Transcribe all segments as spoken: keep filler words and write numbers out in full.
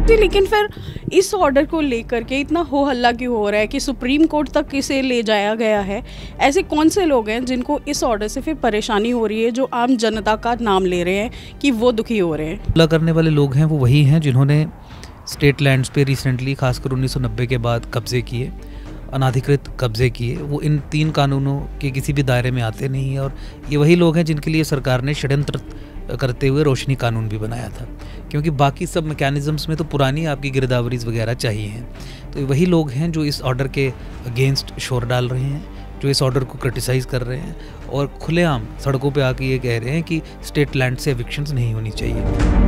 जी, लेकिन फिर इस ऑर्डर को लेकर के इतना हो हल्ला क्यों हो रहा है कि सुप्रीम कोर्ट तक इसे ले जाया गया है? ऐसे कौन से लोग हैं जिनको इस ऑर्डर से फिर परेशानी हो रही है, जो आम जनता का नाम ले रहे हैं कि वो दुखी हो रहे हैं? हमला करने वाले लोग हैं वो वही हैं जिन्होंने स्टेट लैंड्स पे रिसेंटली खासकर उन्नीस सौ नब्बे के बाद कब्जे किए, अनाधिकृत कब्जे किए। वो इन तीन कानूनों के किसी भी दायरे में आते नहीं हैं और ये वही लोग हैं जिनके लिए सरकार ने षड्यंत्र करते हुए रोशनी कानून भी बनाया था, क्योंकि बाकी सब मैकेनिज़म्स में तो पुरानी आपकी गिरदावरीज वगैरह चाहिए हैं। तो वही लोग हैं जो इस ऑर्डर के अगेंस्ट शोर डाल रहे हैं, जो इस ऑर्डर को क्रिटिसाइज़ कर रहे हैं और खुलेआम सड़कों पे आके ये कह रहे हैं कि स्टेट लैंड से एविक्शंस नहीं होनी चाहिए।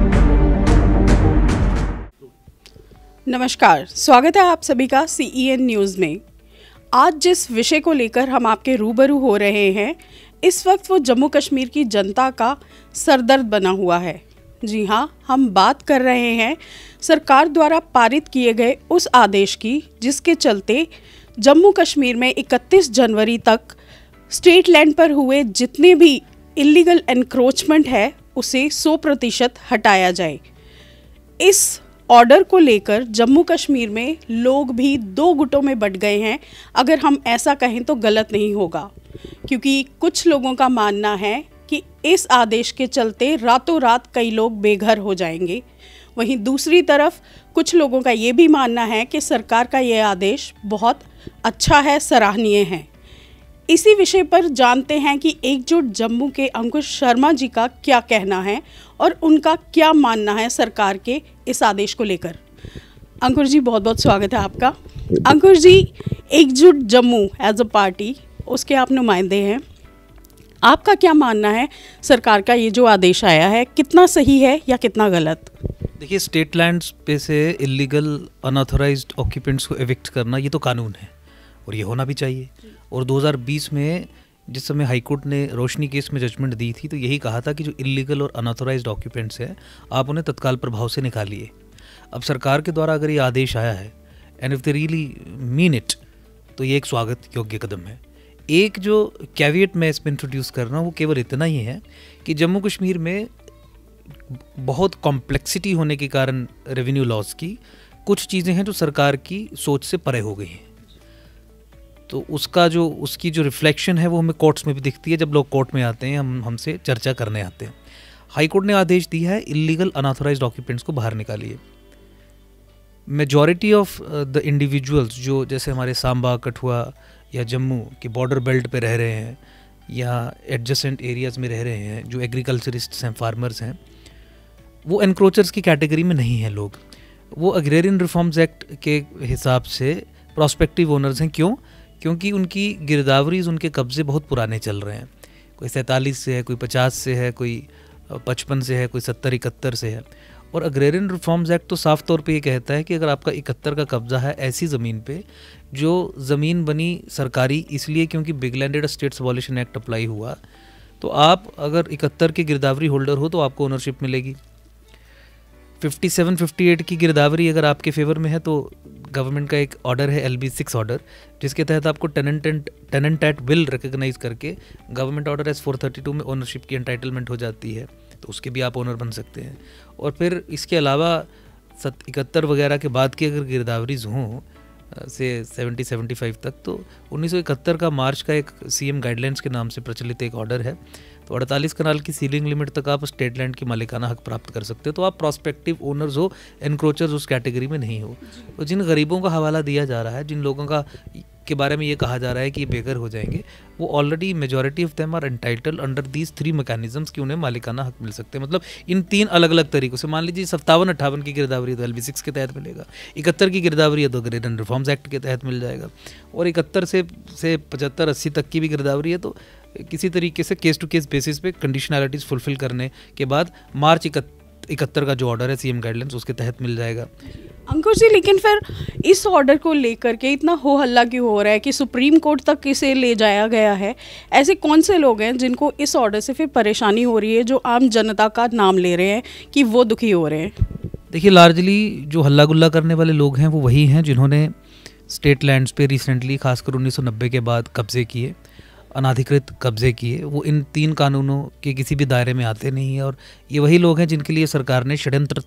नमस्कार, स्वागत है आप सभी का सी ई एन न्यूज़ में। आज जिस विषय को लेकर हम आपके रूबरू हो रहे हैं, इस वक्त वो जम्मू कश्मीर की जनता का सरदर्द बना हुआ है। जी हाँ, हम बात कर रहे हैं सरकार द्वारा पारित किए गए उस आदेश की जिसके चलते जम्मू कश्मीर में इकतीस जनवरी तक स्टेट लैंड पर हुए जितने भी इलीगल एनक्रोचमेंट है उसे सौ प्रतिशत हटाया जाए। इस ऑर्डर को लेकर जम्मू कश्मीर में लोग भी दो गुटों में बंट गए हैं। अगर हम ऐसा कहें तो गलत नहीं होगा, क्योंकि कुछ लोगों का मानना है कि इस आदेश के चलते रातों रात कई लोग बेघर हो जाएंगे। वहीं दूसरी तरफ कुछ लोगों का ये भी मानना है कि सरकार का ये आदेश बहुत अच्छा है, सराहनीय है। इसी विषय पर जानते हैं कि एकजुट जम्मू के अंकुश शर्मा जी का क्या कहना है और उनका क्या मानना है सरकार के इस आदेश को लेकर। अंकुश जी, बहुत बहुत स्वागत है आपका। अंकुश जी, एकजुट जम्मू एज अ पार्टी, उसके आप नुमाइंदे हैं, आपका क्या मानना है सरकार का ये जो आदेश आया है, कितना सही है या कितना गलत? देखिए, स्टेट लैंड्स पे से इलीगल अनऑथराइज्ड ऑक्यूपेंट्स को एविक्ट करना ये तो कानून है और ये होना भी चाहिए। और दो हज़ार बीस में जिस समय हाईकोर्ट ने रोशनी केस में जजमेंट दी थी तो यही कहा था कि जो इलीगल और अनऑथराइज्ड ऑक्यूपेंट्स हैं आप उन्हें तत्काल प्रभाव से निकालिए। अब सरकार के द्वारा अगर ये आदेश आया है and if they really mean it, तो ये एक स्वागत योग्य कदम है। एक जो कैविएट मैं इसमें इंट्रोड्यूस कर रहा हूँ वो केवल इतना ही है कि जम्मू कश्मीर में बहुत कॉम्प्लेक्सिटी होने के कारण रेवेन्यू लॉस की कुछ चीज़ें हैं जो सरकार की सोच से परे हो गई हैं। तो उसका जो उसकी जो रिफ्लेक्शन है वो हमें कोर्ट्स में भी दिखती है जब लोग कोर्ट में आते हैं, हम हमसे चर्चा करने आते हैं। हाई कोर्ट ने आदेश दिया है इलीगल अनऑथराइज्ड ऑक्यूपेंट्स को बाहर निकालिए। मेजॉरिटी ऑफ द इंडिविजुअल्स जो जैसे हमारे सांबा, कठुआ या जम्मू के बॉर्डर बेल्ट पे रह रहे हैं या एडजेसेंट एरियाज़ में रह रहे हैं, जो एग्रीकल्चरिस्ट्स हैं, फार्मर्स हैं, वो एनक्रोचर्स की कैटेगरी में नहीं हैं। लोग वो एग्रेरियन रिफॉर्म्स एक्ट के हिसाब से प्रॉस्पेक्टिव ओनर्स हैं। क्यों? क्योंकि उनकी गिरदावरीज, उनके कब्जे बहुत पुराने चल रहे हैं। कोई सैंतालीस से है, कोई पचास से है, कोई पचपन से है, कोई सत्तर इकहत्तर से है। और अग्रेरियन रिफॉर्म्स एक्ट तो साफ तौर पे ये कहता है कि अगर आपका इकहत्तर का कब्जा है ऐसी ज़मीन पे जो ज़मीन बनी सरकारी इसलिए क्योंकि big landed estates abolition act apply हुआ, तो आप अगर इकहत्तर के गिरदावरी होल्डर हो तो आपको ओनरशिप मिलेगी। सत्तावन अट्ठावन की गिरदावरी अगर आपके फेवर में है तो गवर्नमेंट का एक ऑर्डर है एल बी सिक्स ऑर्डर, जिसके तहत आपको tenant and tenant at will recognise करके government order S four thirty two में ओनरशिप की एंटाइटलमेंट हो जाती है, तो उसके भी आप ओनर बन सकते हैं। और फिर इसके अलावा सत इकहत्तर वगैरह के बाद की अगर गिरदावरीज हों से सेवेंटी सेवेंटी फाइव तक, तो उन्नीस सौ इकहत्तर का मार्च का एक सी एम गाइडलाइंस के नाम से प्रचलित एक ऑर्डर है, तो अड़तालीस कनाल की सीलिंग लिमिट तक आप स्टेट लैंड की मालिकाना हक प्राप्त कर सकते हो। तो आप प्रॉस्पेक्टिव ओनर्स हो, एनक्रोचर्स उस कैटेगरी में नहीं हो। तो जिन गरीबों का हवाला दिया जा रहा है, जिन लोगों का के बारे में ये कहा जा रहा है कि ये बेघर हो जाएंगे, वो already majority of them are entitled under these three mechanisms कि उन्हें मालिकाना हक मिल सकते हैं। मतलब इन तीन अलग अलग तरीकों से। मान लीजिए सत्तावन अट्ठावन की गिरदावरी तो एल बी सिक्स के तहत मिलेगा, इकहत्तर की गिरदावरी है तो अग्रेरियन रिफॉर्म्स एक्ट के तहत मिल जाएगा, और इकहत्तर से से पचहत्तर अस्सी तक की भी गिरदावरी है तो किसी तरीके से केस टू केस बेसिस पे कंडीशनैलिटीज़ फुलफिल करने के बाद मार्च इकहत्तर का जो ऑर्डर है सीएम गाइडलाइंस उसके तहत मिल जाएगा। अंकुश जी, लेकिन फिर इस ऑर्डर को लेकर के इतना हो हल्ला क्यों हो रहा है कि सुप्रीम कोर्ट तक इसे ले जाया गया है? ऐसे कौन से लोग हैं जिनको इस ऑर्डर से फिर परेशानी हो रही है, जो आम जनता का नाम ले रहे हैं कि वो दुखी हो रहे हैं? देखिए, लार्जली जो हल्ला गुल्ला करने वाले लोग हैं वो वही हैं जिन्होंने स्टेट लैंड्स पे रिसेंटली खासकर उन्नीस सौ नब्बे के बाद कब्जे किए, अनाधिकृत कब्जे किए। वो इन तीन कानूनों के किसी भी दायरे में आते नहीं हैं और ये वही लोग हैं जिनके लिए सरकार ने षड्यंत्र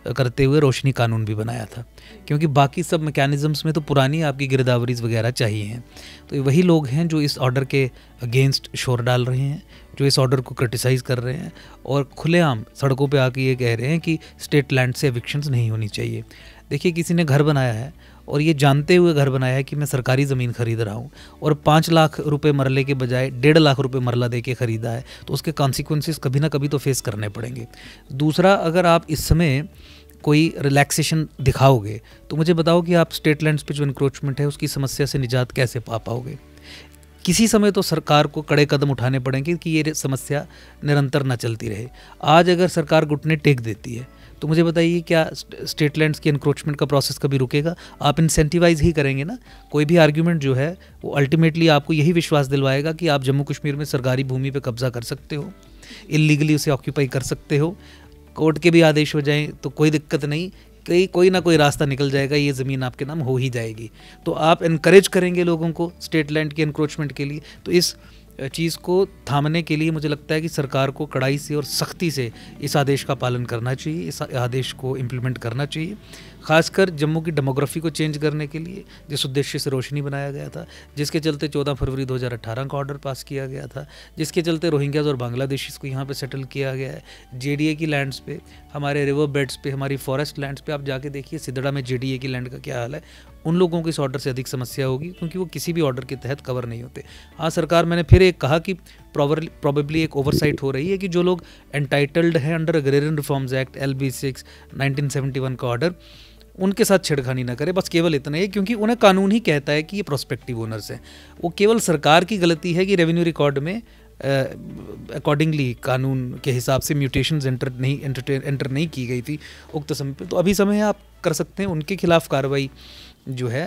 करते हुए रोशनी कानून भी बनाया था, क्योंकि बाकी सब मैकेनिज़म्स में तो पुरानी आपकी गिरदावरीज वगैरह चाहिए हैं। तो वही लोग हैं जो इस ऑर्डर के अगेंस्ट शोर डाल रहे हैं, जो इस ऑर्डर को क्रिटिसाइज़ कर रहे हैं और खुलेआम सड़कों पे आके ये कह रहे हैं कि स्टेट लैंड से एविक्शंस नहीं होनी चाहिए। देखिए, किसी ने घर बनाया है और ये जानते हुए घर बनाया है कि मैं सरकारी ज़मीन खरीद रहा हूँ और पाँच लाख रुपए मरले के बजाय डेढ़ लाख रुपए मरला दे के ख़रीदा है, तो उसके कॉन्सिक्वेंसेस कभी ना कभी तो फेस करने पड़ेंगे। दूसरा, अगर आप इस समय कोई रिलैक्सेशन दिखाओगे तो मुझे बताओ कि आप स्टेट लैंड्स पे जो इंक्रोचमेंट है उसकी समस्या से निजात कैसे पा पाओगे। किसी समय तो सरकार को कड़े कदम उठाने पड़ेंगे कि ये समस्या निरंतर ना चलती रहे। आज अगर सरकार घुटने टेक देती है तो मुझे बताइए, क्या स्टेट लैंड्स के इंक्रोचमेंट का प्रोसेस कभी रुकेगा? आप इंसेंटिवाइज ही करेंगे ना। कोई भी आर्ग्यूमेंट जो है वो अल्टीमेटली आपको यही विश्वास दिलवाएगा कि आप जम्मू कश्मीर में सरकारी भूमि पे कब्जा कर सकते हो, इलीगली उसे ऑक्यूपाई कर सकते हो, कोर्ट के भी आदेश हो जाएं तो कोई दिक्कत नहीं, कहीं कोई ना कोई रास्ता निकल जाएगा, ये ज़मीन आपके नाम हो ही जाएगी। तो आप इनकरेज करेंगे लोगों को स्टेट लैंड के इंक्रोचमेंट के लिए। तो इस चीज़ को थामने के लिए मुझे लगता है कि सरकार को कड़ाई से और सख्ती से इस आदेश का पालन करना चाहिए, इस आदेश को इम्प्लीमेंट करना चाहिए, खासकर जम्मू की डेमोग्राफी को चेंज करने के लिए, जिस उद्देश्य से रोशनी बनाया गया था, जिसके चलते चौदह फरवरी दो हज़ार अठारह का ऑर्डर पास किया गया था, जिसके चलते रोहिंग्याज और बांग्लादेशीज़ को यहाँ पे सेटल किया गया है। जेडीए की लैंड्स पे, हमारे रिवर बेड्स पे, हमारी फॉरेस्ट लैंड्स पे आप जाके देखिए सिदड़ा में जेडीए की लैंड का क्या हाल है। उन लोगों को इस ऑर्डर से अधिक समस्या होगी क्योंकि वो किसी भी ऑर्डर के तहत कवर नहीं होते। हाँ, सरकार, मैंने फिर एक कहा कि प्रॉबेबली एक ओवरसाइट हो रही है कि जो लोग एंटाइटल्ड हैं under agrarian reforms act L B six nineteen seventy one का ऑर्डर, उनके साथ छेड़खानी ना करे, बस केवल इतना ही, क्योंकि उन्हें कानून ही कहता है कि ये प्रोस्पेक्टिव ओनर्स हैं। वो केवल सरकार की गलती है कि रेवेन्यू रिकॉर्ड में अकॉर्डिंगली uh, कानून के हिसाब से म्यूटेशंस एंटर नहीं एंटर एंटर नहीं की गई थी उक्त समय पे। तो अभी समय है, आप कर सकते हैं, उनके खिलाफ कार्रवाई जो है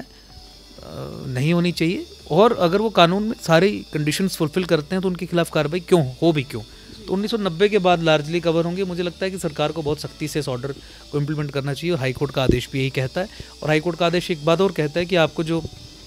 uh, नहीं होनी चाहिए। और अगर वो कानून में सारी कंडीशंस फुलफिल करते हैं तो उनके खिलाफ कार्रवाई क्यों हो भी क्यों, तो उन्नीस सौ नब्बे के बाद लार्जली कवर होंगे। मुझे लगता है कि सरकार को बहुत सख्ती से इस ऑर्डर को इम्प्लीमेंट करना चाहिए और हाईकोर्ट का आदेश भी यही कहता है। और हाईकोर्ट का आदेश एक बात और कहता है कि आपको जो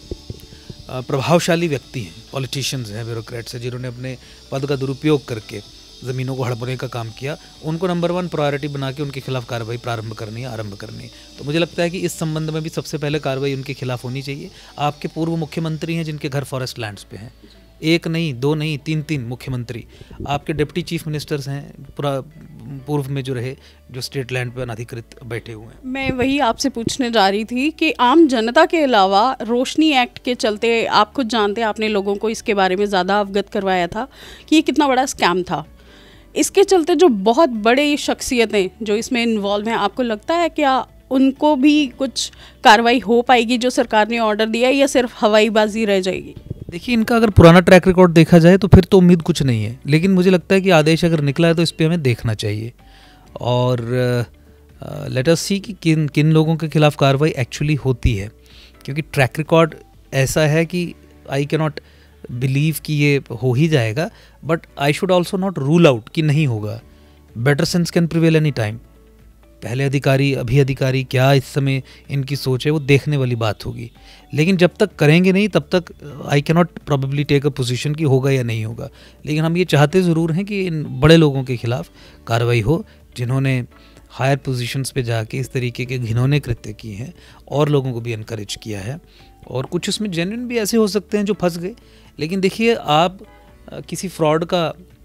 प्रभावशाली व्यक्ति हैं, पॉलिटिशियंस हैं, ब्यूरोक्रेट्स हैं, जिन्होंने अपने पद का दुरुपयोग करके ज़मीनों को हड़पने का काम किया, उनको नंबर वन प्रायोरिटी बना के उनके खिलाफ कार्रवाई प्रारंभ करनी है, आरंभ करनी है। तो मुझे लगता है कि इस संबंध में भी सबसे पहले कार्रवाई उनके खिलाफ होनी चाहिए। आपके पूर्व मुख्यमंत्री हैं जिनके घर फॉरेस्ट लैंड्स पे हैं, एक नहीं, दो नहीं, तीन तीन मुख्यमंत्री। आपके डिप्टी चीफ मिनिस्टर्स हैं पूरा पूर्व में जो रहे, जो स्टेट लैंड पर अनधिकृत बैठे हुए हैं। मैं वही आपसे पूछने जा रही थी कि आम जनता के अलावा रोशनी एक्ट के चलते, आप खुद जानते हैं, आपने लोगों को इसके बारे में ज़्यादा अवगत करवाया था कि ये कितना बड़ा स्कैम था। इसके चलते जो बहुत बड़े शख्सियतें जो इसमें इन्वॉल्व हैं, आपको लगता है क्या उनको भी कुछ कार्रवाई हो पाएगी जो सरकार ने ऑर्डर दिया है, या सिर्फ हवाईबाजी रह जाएगी? देखिए, इनका अगर पुराना ट्रैक रिकॉर्ड देखा जाए तो फिर तो उम्मीद कुछ नहीं है, लेकिन मुझे लगता है कि आदेश अगर निकला है तो इस पर हमें देखना चाहिए और लेट अस सी कि किन किन लोगों के खिलाफ कार्रवाई एक्चुअली होती है, क्योंकि ट्रैक रिकॉर्ड ऐसा है कि आई कैन नॉट बिलीव कि ये हो ही जाएगा, but I should also not rule out कि नहीं होगा। Better sense can prevail any time. पहले अधिकारी, अभी अधिकारी, क्या इस समय इनकी सोच है, वो देखने वाली बात होगी। लेकिन जब तक करेंगे नहीं तब तक I can not probably take a position कि होगा या नहीं होगा। लेकिन हम ये चाहते ज़रूर हैं कि इन बड़े लोगों के खिलाफ कार्रवाई हो जिन्होंने हायर पोजीशंस पे जाके इस तरीके के घिनौने कृत्य किए हैं और लोगों को भी इनकरेज किया है। और कुछ उसमें जेन्युइन भी ऐसे हो सकते हैं जो फंस गए। लेकिन देखिए, आप किसी फ्रॉड का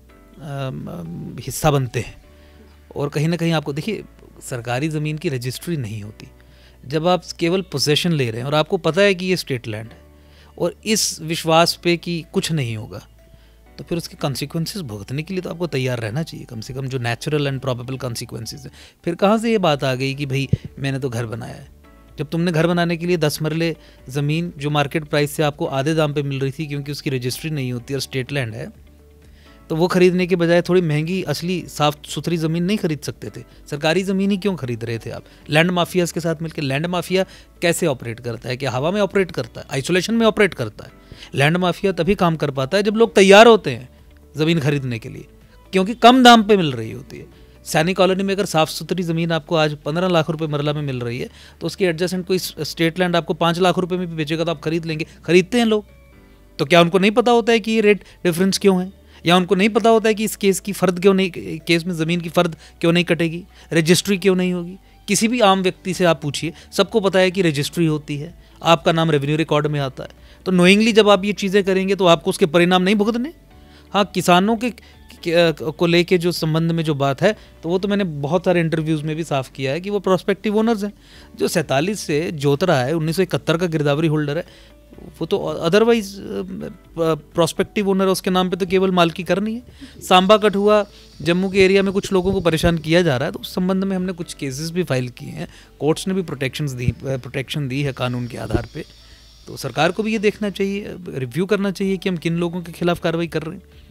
हिस्सा बनते हैं और कहीं ना कहीं आपको, देखिए, सरकारी ज़मीन की रजिस्ट्री नहीं होती। जब आप केवल पोजेशन ले रहे हैं और आपको पता है कि ये स्टेट लैंड है और इस विश्वास पे कि कुछ नहीं होगा, तो फिर उसके कॉन्सिक्वेंसेस भुगतने के लिए तो आपको तैयार रहना चाहिए, कम से कम जो नेचुरल एंड प्रॉबेबल कॉन्सिक्वेंसेस है। फिर कहाँ से ये बात आ गई कि भाई मैंने तो घर बनाया है, जब तुमने घर बनाने के लिए दस मरले ज़मीन जो मार्केट प्राइस से आपको आधे दाम पे मिल रही थी क्योंकि उसकी रजिस्ट्री नहीं होती और स्टेट लैंड है, तो वो खरीदने के बजाय थोड़ी महंगी असली साफ सुथरी ज़मीन नहीं खरीद सकते थे? सरकारी ज़मीन ही क्यों खरीद रहे थे आप? लैंड माफियाज के साथ मिलकर। लैंड माफिया कैसे ऑपरेट करता है? क्या हवा में ऑपरेट करता है? आइसोलेशन में ऑपरेट करता है? लैंड माफिया तभी काम कर पाता है जब लोग तैयार होते हैं ज़मीन खरीदने के लिए, क्योंकि कम दाम पे मिल रही होती है। सैनिक कॉलोनी में अगर साफ़ सुथरी ज़मीन आपको आज पंद्रह लाख रुपए मरला में मिल रही है, तो उसकी एडजस्टमेंट कोई स्टेट लैंड आपको पाँच लाख रुपए में भी बेचेगा तो आप खरीद लेंगे। खरीदते हैं लोग। तो क्या उनको नहीं पता होता है कि ये रेट डिफरेंस क्यों है? या उनको नहीं पता होता है कि इस केस की फ़र्द क्यों नहीं, केस में ज़मीन की फ़र्द क्यों नहीं कटेगी, रजिस्ट्री क्यों नहीं होगी? किसी भी आम व्यक्ति से आप पूछिए, सबको पता है कि रजिस्ट्री होती है, आपका नाम रेवेन्यू रिकॉर्ड में आता है। तो नोइंगली जब आप ये चीज़ें करेंगे तो आपको उसके परिणाम नहीं भुगतने। हाँ, किसानों के को लेके जो संबंध में जो बात है, तो वो तो मैंने बहुत सारे इंटरव्यूज़ में भी साफ किया है कि वो प्रोस्पेक्टिव ओनर्स हैं। जो सैंतालीस से जोत रहा है, उन्नीस सौ इकहत्तर का गिरदावरी होल्डर है, वो तो अदरवाइज प्रोस्पेक्टिव ओनर है, उसके नाम पे तो केवल मालकी करनी है। सांबा कठुआ जम्मू के एरिया में कुछ लोगों को परेशान किया जा रहा है, तो उस संबंध में हमने कुछ केसेस भी फाइल किए हैं। कोर्ट्स ने भी प्रोटेक्शंस दी प्रोटेक्शन दी है कानून के आधार पे। तो सरकार को भी ये देखना चाहिए, रिव्यू करना चाहिए कि हम किन लोगों के खिलाफ कार्रवाई कर रहे हैं।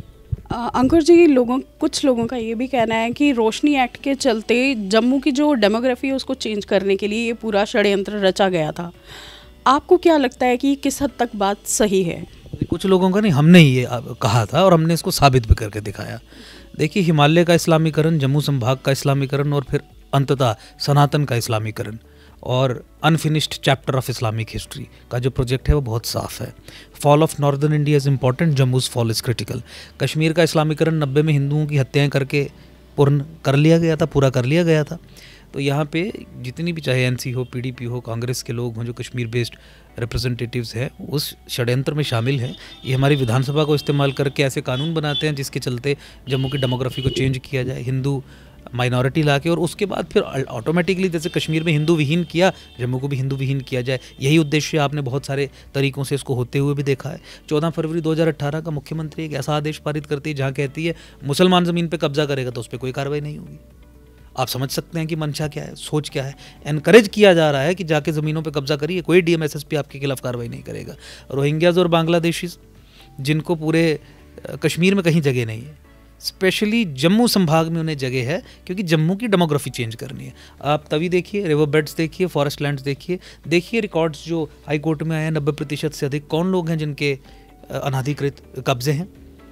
अंकुर जी, लोगों कुछ लोगों का ये भी कहना है कि रोशनी एक्ट के चलते जम्मू की जो डेमोग्राफी है उसको चेंज करने के लिए ये पूरा षड्यंत्र रचा गया था। आपको क्या लगता है कि किस हद तक बात सही है? कुछ लोगों का नहीं, हमने ही ये कहा था और हमने इसको साबित भी करके दिखाया। देखिए, हिमालय का इस्लामीकरण, जम्मू संभाग का इस्लामीकरण और फिर अंततः सनातन का इस्लामीकरण और unfinished chapter of Islamic history का जो प्रोजेक्ट है वो बहुत साफ है। Fall of northern India is important, Jammu's fall is critical. Kashmir का इस्लामीकरण नब्बे में हिंदुओं की हत्याएं करके पूर्ण कर लिया गया था, पूरा कर लिया गया था। तो यहाँ पे जितनी भी, चाहे एनसी हो, पीडीपी हो, कांग्रेस के लोग हों जो कश्मीर बेस्ड रिप्रेजेंटेटिव्स हैं, उस षड्यंत्र में शामिल हैं। ये हमारी विधानसभा को इस्तेमाल करके ऐसे कानून बनाते हैं जिसके चलते जम्मू की डेमोग्राफी को चेंज किया जाए, हिंदू माइनॉरिटी ला के, और उसके बाद फिर ऑटोमेटिकली जैसे कश्मीर में हिंदू विहीन किया, जम्मू को भी हिंदू विहीन किया जाए। यही उद्देश्य आपने बहुत सारे तरीकों से इसको होते हुए भी देखा है। चौदह फरवरी दो हज़ार अट्ठारह का मुख्यमंत्री एक ऐसा आदेश पारित करती है जहाँ कहती है मुसलमान ज़मीन पर कब्जा करेगा तो उस पर कोई कार्रवाई नहीं होगी। आप समझ सकते हैं कि मंशा क्या है, सोच क्या है। एनकरेज किया जा रहा है कि जाके ज़मीनों पे कब्जा करिए, कोई डीएमएसएसपी आपके खिलाफ कार्रवाई नहीं करेगा। रोहिंग्याज और बांग्लादेशीज जिनको पूरे कश्मीर में कहीं जगह नहीं है, स्पेशली जम्मू संभाग में उन्हें जगह है क्योंकि जम्मू की डेमोग्राफी चेंज करनी है। आप तभी देखिए, रिवर बेड्स देखिए, फॉरेस्ट लैंड्स देखिए, देखिए रिकॉर्ड्स जो हाई कोर्ट में आए हैं, नब्बे प्रतिशत से अधिक कौन लोग हैं जिनके अनाधिकृत कब्जे हैं।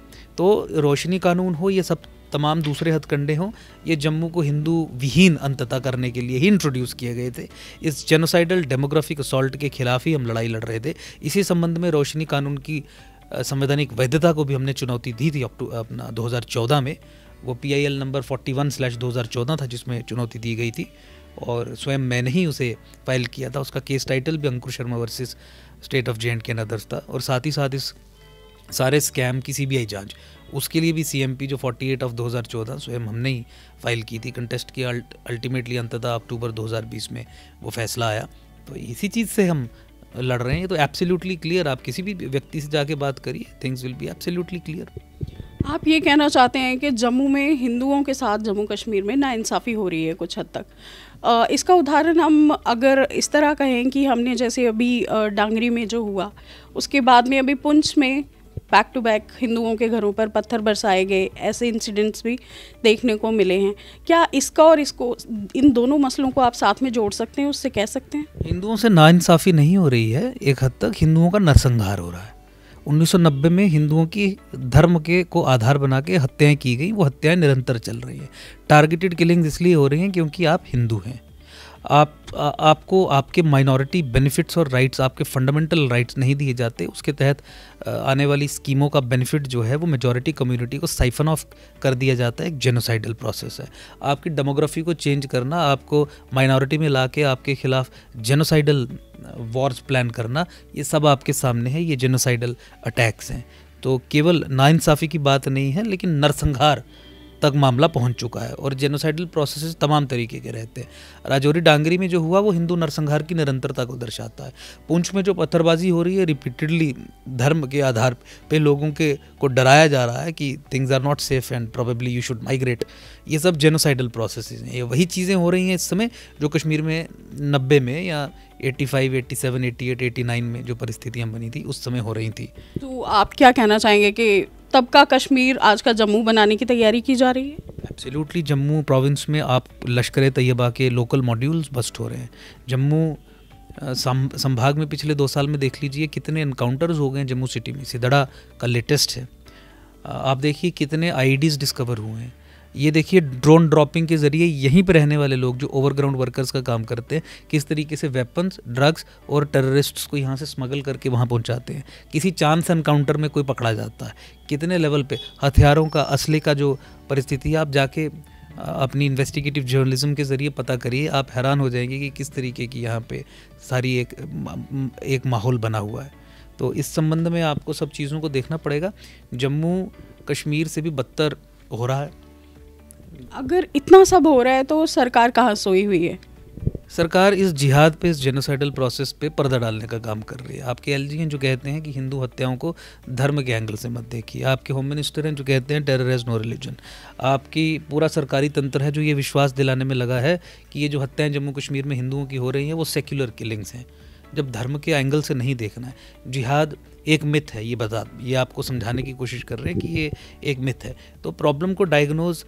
तो रोशनी कानून हो, ये सब तमाम दूसरे हथकंडे हों, ये जम्मू को हिंदू विहीन अंततः करने के लिए ही इंट्रोड्यूस किए गए थे। इस जेनोसाइडल डेमोग्राफिक असॉल्ट के खिलाफ ही हम लड़ाई लड़ रहे थे। इसी संबंध में रोशनी कानून की संवैधानिक वैधता को भी हमने चुनौती दी थी अपना दो हज़ार चौदह में। वो पी आई एल नंबर इकतालीस स्लैश दो हज़ार चौदह था जिसमें चुनौती दी गई थी और स्वयं मैंने ही उसे फाइल किया था। उसका केस टाइटल भी Ankur Sharma versus state of J and K and others था। और साथ ही साथ इस सारे स्कैम की सी बी आई जाँच, उसके लिए भी सी एम पी जो अड़तालीस ऑफ दो हज़ार चौदह स्वयं हमने ही फाइल की थी, कंटेस्ट की। अल्टीमेटली अंततः अक्टूबर दो हज़ार बीस में वो फैसला आया। तो इसी चीज़ से हम लड़ रहे हैं। तो एब्सोल्युटली क्लियर, आप किसी भी व्यक्ति से जाके बात करिए, things will be absolutely clear. आप ये कहना चाहते हैं कि जम्मू में हिंदुओं के साथ जम्मू कश्मीर में नाइंसाफ़ी हो रही है कुछ हद तक। आ, इसका उदाहरण हम अगर इस तरह कहें कि हमने जैसे अभी डांगरी में जो हुआ, उसके बाद में अभी पुंछ में बैक टू बैक हिंदुओं के घरों पर पत्थर बरसाए गए, ऐसे इंसिडेंट्स भी देखने को मिले हैं। क्या इसका और इसको, इन दोनों मसलों को आप साथ में जोड़ सकते हैं, उससे कह सकते हैं हिंदुओं से नाइंसाफ़ी नहीं हो रही है, एक हद तक हिंदुओं का नरसंहार हो रहा है। उन्नीस सौ नब्बे में हिंदुओं की धर्म के को आधार बना के हत्याएं की गई, वो हत्याएं निरंतर चल रही हैं। टारगेटेड किलिंग्स इसलिए हो रही हैं क्योंकि आप हिंदू हैं। आप आ, आपको आपके माइनॉरिटी बेनिफिट्स और राइट्स, आपके फंडामेंटल राइट्स नहीं दिए जाते। उसके तहत आने वाली स्कीमों का बेनिफिट जो है वो मेजॉरिटी कम्युनिटी को साइफन ऑफ कर दिया जाता है। एक जेनोसाइडल प्रोसेस है। आपकी डेमोग्राफी को चेंज करना, आपको माइनॉरिटी में लाके आपके खिलाफ जेनोसाइडल वॉर्स प्लान करना, ये सब आपके सामने है। ये जेनोसाइडल अटैक्स हैं। तो केवल नाइंसाफ़ी की बात नहीं है, लेकिन नरसंहार तक मामला पहुंच चुका है। और जेनोसाइडल प्रोसेसेस तमाम तरीके के रहते हैं। राजौरी डांगरी में जो हुआ वो हिंदू नरसंहार की निरंतरता को दर्शाता है। पुंछ में जो पत्थरबाजी हो रही है, रिपीटेडली धर्म के आधार पे लोगों के को डराया जा रहा है कि things are not safe and probably you should migrate, ये सब जेनोसाइडल प्रोसेसेस हैं। ये वही चीज़ें हो रही हैं इस समय जो कश्मीर में नब्बे में या पचासी, सत्तासी, अट्ठासी, नवासी में जो परिस्थितियाँ बनी थी उस समय हो रही थी। तो आप क्या कहना चाहेंगे कि तब का कश्मीर आज का जम्मू बनाने की तैयारी की जा रही है? एब्सोल्युटली। जम्मू प्रोविंस में आप लश्कर तैयबा के लोकल मॉड्यूल्स बस्ट हो रहे हैं। जम्मू संभाग में पिछले दो साल में देख लीजिए कितने एनकाउंटर्स हो गए हैं जम्मू सिटी में। सिदड़ा का लेटेस्ट है। आप देखिए कितने आई ई डीज़ डिस्कवर हुए हैं। ये देखिए ड्रोन ड्रॉपिंग के ज़रिए यहीं पर रहने वाले लोग जो ओवरग्राउंड वर्कर्स का काम करते हैं, किस तरीके से वेपन्स, ड्रग्स और टेररिस्ट्स को यहाँ से स्मगल करके वहाँ पहुँचाते हैं। किसी चांस एनकाउंटर में कोई पकड़ा जाता है। कितने लेवल पे हथियारों का, असले का जो परिस्थिति है, आप जाके अपनी इन्वेस्टिगेटिव जर्नलिज्म के ज़रिए पता करिए, आप हैरान हो जाएंगे कि किस तरीके की यहाँ पे सारी एक एक माहौल बना हुआ है। तो इस संबंध में आपको सब चीज़ों को देखना पड़ेगा। जम्मू कश्मीर से भी बदतर हो रहा है। अगर इतना सब हो रहा है तो सरकार कहाँ सोई हुई है? सरकार इस जिहाद पे, इस जेनोसाइडल प्रोसेस पे पर्दा डालने का काम कर रही है। आपके एलजी हैं जो कहते हैं कि हिंदू हत्याओं को धर्म के एंगल से मत देखिए। आपके होम मिनिस्टर हैं जो कहते हैं टेरर हैज़ नो रिलीजन। आपकी पूरा सरकारी तंत्र है जो ये विश्वास दिलाने में लगा है कि ये जो हत्याएं जम्मू कश्मीर में हिंदुओं की हो रही हैं वो सेक्युलर किलिंग्स हैं, जब धर्म के एंगल से नहीं देखना है। जिहाद एक मिथ है, ये बता ये आपको समझाने की कोशिश कर रहे हैं कि ये एक मिथ है। तो प्रॉब्लम को डायग्नोज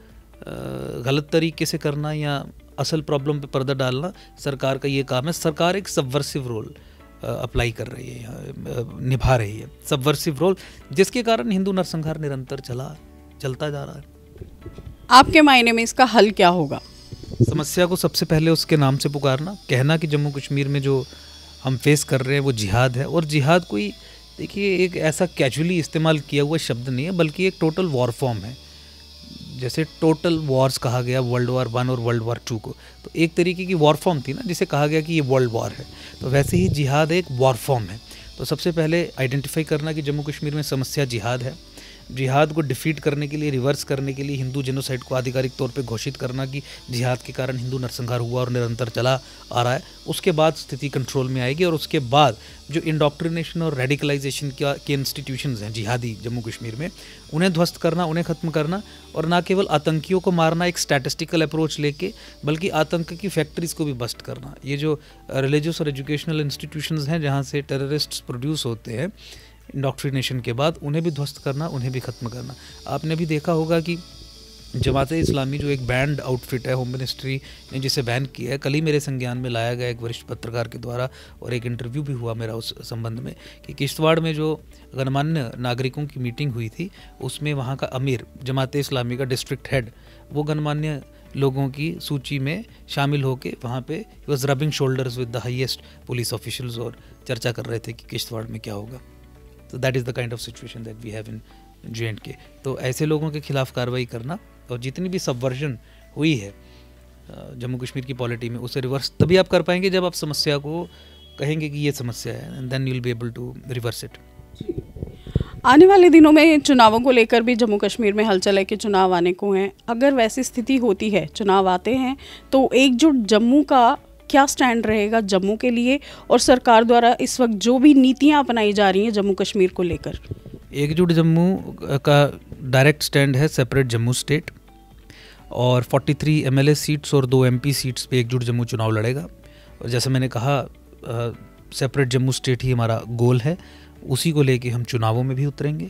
गलत तरीके से करना या असल प्रॉब्लम पे पर्दा डालना सरकार का ये काम है। सरकार एक सबवर्सिव रोल अप्लाई कर रही है, यहाँ निभा रही है सबवर्सिव रोल, जिसके कारण हिंदू नरसंहार निरंतर चला चलता जा रहा है। आपके मायने में इसका हल क्या होगा? समस्या को सबसे पहले उसके नाम से पुकारना, कहना कि जम्मू कश्मीर में जो हम फेस कर रहे हैं वो जिहाद है। और जिहाद कोई, देखिए, एक ऐसा कैजुअली इस्तेमाल किया हुआ शब्द नहीं है, बल्कि एक टोटल वॉर फॉर्म है। जैसे टोटल वॉर्स कहा गया वर्ल्ड वॉर वन और वर्ल्ड वॉर टू को, तो एक तरीके की वॉर फॉर्म थी ना जिसे कहा गया कि ये वर्ल्ड वॉर है। तो वैसे ही जिहाद एक वॉर फॉर्म है। तो सबसे पहले आइडेंटिफाई करना कि जम्मू कश्मीर में समस्या जिहाद है। जिहाद को डिफीट करने के लिए, रिवर्स करने के लिए हिंदू जेनोसाइड को आधिकारिक तौर पे घोषित करना कि जिहाद के कारण हिंदू नरसंहार हुआ और निरंतर चला आ रहा है। उसके बाद स्थिति कंट्रोल में आएगी और उसके बाद जो इंडोक्ट्रिनेशन और रेडिकलाइजेशन का के इंस्टीट्यूशंस हैं जिहादी जम्मू कश्मीर में, उन्हें ध्वस्त करना, उन्हें ख़त्म करना, और ना केवल आतंकियों को मारना एक स्टैटिस्टिकल अप्रोच लेके, बल्कि आतंक की फैक्ट्रीज को भी बस्ट करना। ये जो रिलीजियस और एजुकेशनल इंस्टीट्यूशंस हैं जहाँ से टेररिस्ट्स प्रोड्यूस होते हैं इंडोक्ट्रिनेशन के बाद, उन्हें भी ध्वस्त करना, उन्हें भी ख़त्म करना। आपने भी देखा होगा कि जमाते इस्लामी जो एक बैंड आउटफिट है, होम मिनिस्ट्री ने जिसे बैन किया है, कल ही मेरे संज्ञान में लाया गया एक वरिष्ठ पत्रकार के द्वारा, और एक इंटरव्यू भी हुआ मेरा उस संबंध में कि किश्तवाड़ में जो गणमान्य नागरिकों की मीटिंग हुई थी उसमें वहाँ का अमीर, जमाते इस्लामी का डिस्ट्रिक्ट हेड, वो गणमान्य लोगों की सूची में शामिल होकर वहाँ पे ही was rubbing shoulders with the highest police officials और चर्चा कर रहे थे कि किश्तवाड़ में क्या होगा। तो that is the kind of situation that we have in J and K. तो ऐसे लोगों के खिलाफ कार्रवाई करना, और जितनी भी सबवर्जन हुई है जम्मू कश्मीर की पॉलिटी में, उसे रिवर्स तभी आप कर पाएंगे जब आप समस्या को कहेंगे कि ये समस्या है, and then you will be able to reverse it. आने वाले दिनों में चुनावों को लेकर भी जम्मू कश्मीर में हलचल है कि चुनाव आने को हैं। अगर वैसी स्थिति होती है, चुनाव आते हैं, तो एकजुट जम्मू का क्या स्टैंड रहेगा जम्मू के लिए, और सरकार द्वारा इस वक्त जो भी नीतियां अपनाई जा रही हैं जम्मू कश्मीर को लेकर? एकजुट जम्मू का डायरेक्ट स्टैंड है सेपरेट जम्मू स्टेट, और तैंतालीस एमएलए सीट्स और दो एमपी सीट्स पे एकजुट जम्मू चुनाव लड़ेगा। और जैसे मैंने कहा, सेपरेट जम्मू स्टेट ही हमारा गोल है, उसी को लेके हम चुनावों में भी उतरेंगे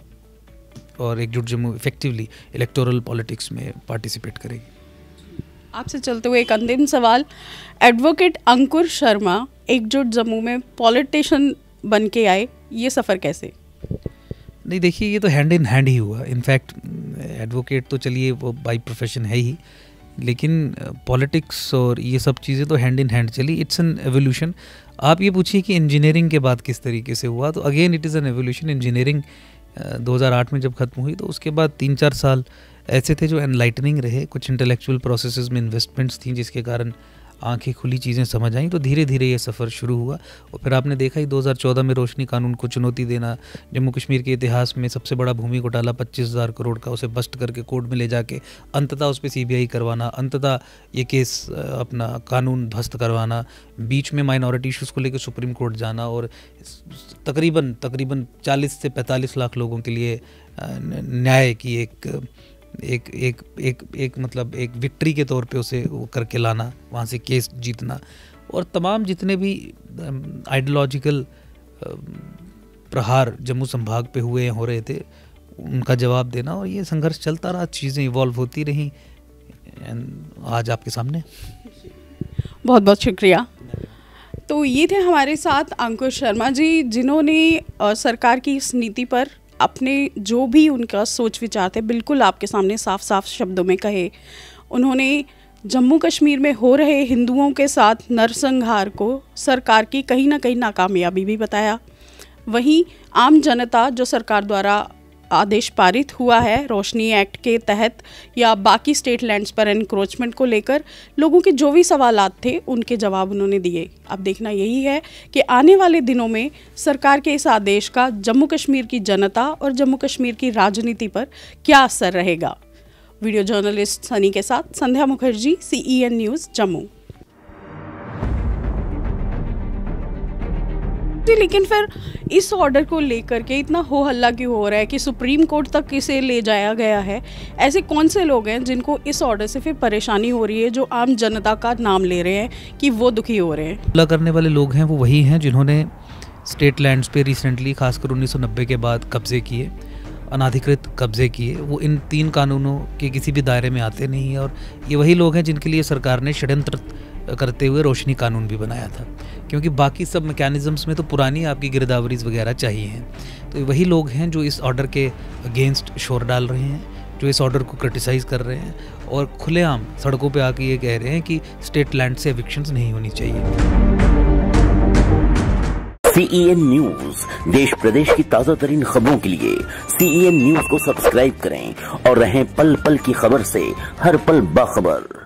और एकजुट जम्मू इफेक्टिवली इलेक्टोरल पॉलिटिक्स में पार्टिसिपेट करेगी। आपसे चलते हुए एक अंतिम सवाल, एडवोकेट अंकुर शर्मा एकजुट जम्मू में पॉलिटिशियन बन के आए, ये सफ़र कैसे? नहीं, देखिए, ये तो हैंड इन हैंड ही हुआ। इनफैक्ट एडवोकेट तो चलिए वो बाई प्रोफेशन है ही, लेकिन पॉलिटिक्स और ये सब चीज़ें तो हैंड इन हैंड चली। It's an evolution. आप ये पूछिए कि इंजीनियरिंग के बाद किस तरीके से हुआ, तो again it is an evolution. Engineering दो हज़ार आठ में जब ख़त्म हुई तो उसके बाद तीन चार साल ऐसे थे जो एनलाइटनिंग रहे, कुछ इंटेलेक्चुअल प्रोसेसेस में इन्वेस्टमेंट्स थी जिसके कारण आंखें खुली, चीज़ें समझ आई, तो धीरे धीरे ये सफ़र शुरू हुआ। और फिर आपने देखा ही दो हज़ार चौदह में रोशनी कानून को चुनौती देना, जम्मू कश्मीर के इतिहास में सबसे बड़ा भूमि घोटाला पच्चीस हज़ार करोड़ का, उसे बस्ट करके कोर्ट में ले जाके अंततः उस पर सीबीआई करवाना, अंततः ये केस अपना कानून ध्वस्त करवाना, बीच में माइनॉरिटी इशूज़ को लेकर सुप्रीम कोर्ट जाना, और तकरीबन तकरीबन चालीस से पैंतालीस लाख लोगों के लिए न्याय की एक एक एक एक एक मतलब एक विक्ट्री के तौर पे उसे वो करके लाना, वहाँ से केस जीतना, और तमाम जितने भी आइडियोलॉजिकल प्रहार जम्मू संभाग पे हुए हो रहे थे उनका जवाब देना, और ये संघर्ष चलता रहा, चीज़ें इवॉल्व होती रहीं, आज आपके सामने। बहुत बहुत शुक्रिया। तो ये थे हमारे साथ अंकुर शर्मा जी, जिन्होंने सरकार की इस नीति पर अपने जो भी उनका सोच विचार थे बिल्कुल आपके सामने साफ साफ शब्दों में कहे। उन्होंने जम्मू कश्मीर में हो रहे हिंदुओं के साथ नरसंहार को सरकार की कहीं ना कहीं नाकामयाबी भी बताया। वहीं आम जनता जो सरकार द्वारा आदेश पारित हुआ है रोशनी एक्ट के तहत या बाकी स्टेट लैंड्स पर एनक्रोचमेंट को लेकर, लोगों के जो भी सवालात थे उनके जवाब उन्होंने दिए। अब देखना यही है कि आने वाले दिनों में सरकार के इस आदेश का जम्मू कश्मीर की जनता और जम्मू कश्मीर की राजनीति पर क्या असर रहेगा। वीडियो जर्नलिस्ट सनी के साथ Sandhya Mukherjee, C E N news, Jammu. लेकिन फिर इस ऑर्डर को लेकर के इतना हो हल्ला क्यों हो रहा है कि सुप्रीम कोर्ट तक इसे ले जाया गया है? ऐसे कौन से लोग हैं जिनको इस ऑर्डर से फिर परेशानी हो रही है, जो आम जनता का नाम ले रहे हैं कि वो दुखी हो रहे हैं? हमला करने वाले लोग हैं वो वही हैं जिन्होंने स्टेट लैंड्स पे रिसेंटली खासकर उन्नीस सौ नब्बे के बाद कब्जे किए, अनाधिकृत कब्जे किए। वो इन तीन कानूनों के किसी भी दायरे में आते नहीं हैं और ये वही लोग हैं जिनके लिए सरकार ने षड्यंत्र करते हुए रोशनी कानून भी बनाया था, क्योंकि बाकी सब मैकेनिज़म्स में तो पुरानी आपकी गिरदावरीज वगैरह चाहिए हैं। तो वही लोग हैं जो इस ऑर्डर के अगेंस्ट शोर डाल रहे हैं, जो इस ऑर्डर को क्रिटिसाइज़ कर रहे हैं और खुलेआम सड़कों पे आके ये कह रहे हैं कि स्टेट लैंड से एविक्शंस नहीं होनी चाहिए। सी ई एन न्यूज़, देश प्रदेश की ताज़ा तरीन खबरों के लिए सी ई एन न्यूज़ को सब्सक्राइब करें और रहें पल पल की खबर से हर पल बाखबर।